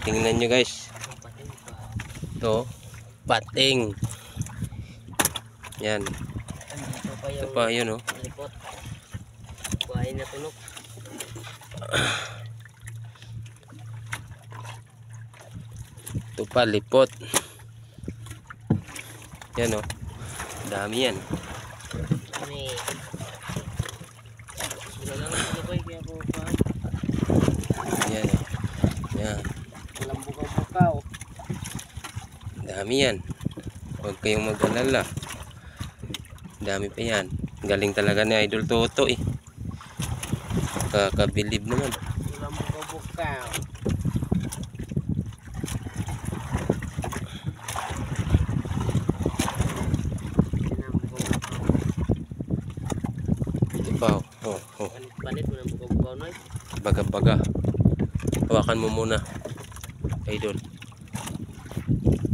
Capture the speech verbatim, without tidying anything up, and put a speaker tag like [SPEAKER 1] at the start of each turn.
[SPEAKER 1] Tingnan nyo guys. Ito, pating. Yan. Ito pa yun oh.
[SPEAKER 2] Buhay na tunok.
[SPEAKER 1] Ito pa, lipot. Yan oh. Dami yan.
[SPEAKER 2] Kami. Sila lang ang labay kaya po pa.
[SPEAKER 1] Yan oh. Yan.
[SPEAKER 2] Walang bukaw-bukaw.
[SPEAKER 1] Dami yan. Huwag kayong mag-alala. Dami pa yan. Galing talaga ni Idol Toto eh. Kakabilib naman.
[SPEAKER 2] Walang bukaw-bukaw.
[SPEAKER 1] Wow. Oh, oh.
[SPEAKER 2] Panit mo ng bukaw-bukaw na eh.
[SPEAKER 1] Baga-baga. Hawakan mo muna, Idol.